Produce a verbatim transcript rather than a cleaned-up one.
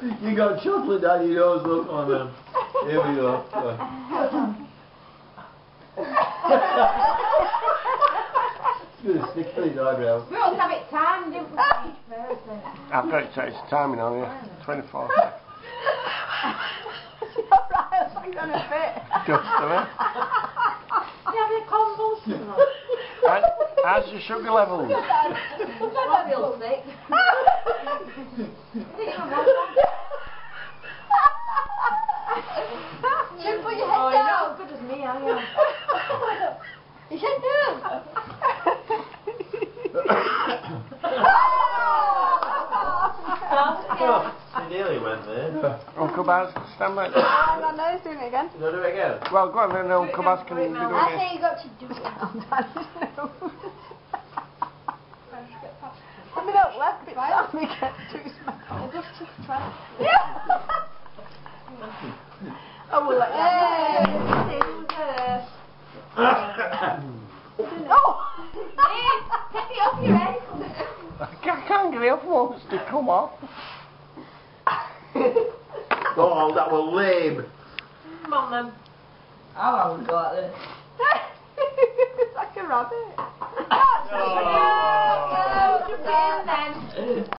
You got chocolate down your nose, look on them. Here we go. Go. It's going to stick to his eyebrows. We all have it timed, didn't we? I've got it, it's timing on here. twenty-four. Alright, I'm gonna fit. Just a bit. You have a convulsion. And how's your sugar levels? That feels sick. Should put your Oh, head you're not down. as good as me, are you? Your head down. Oh, he nearly went there. Uncle Baz, stand back. Hang on, no, he's doing it again. You want to do it again? Well, go on then, Uncle Baz can be doing I it. say you got to do it. Let me not left it down, we get too small. Just to try. I will let you. Oh! Take it off your head. I can't get it off once to come off. Oh, that was lame. Come on then. I'll have a go at this. It's like a rabbit. Oh. Just in then.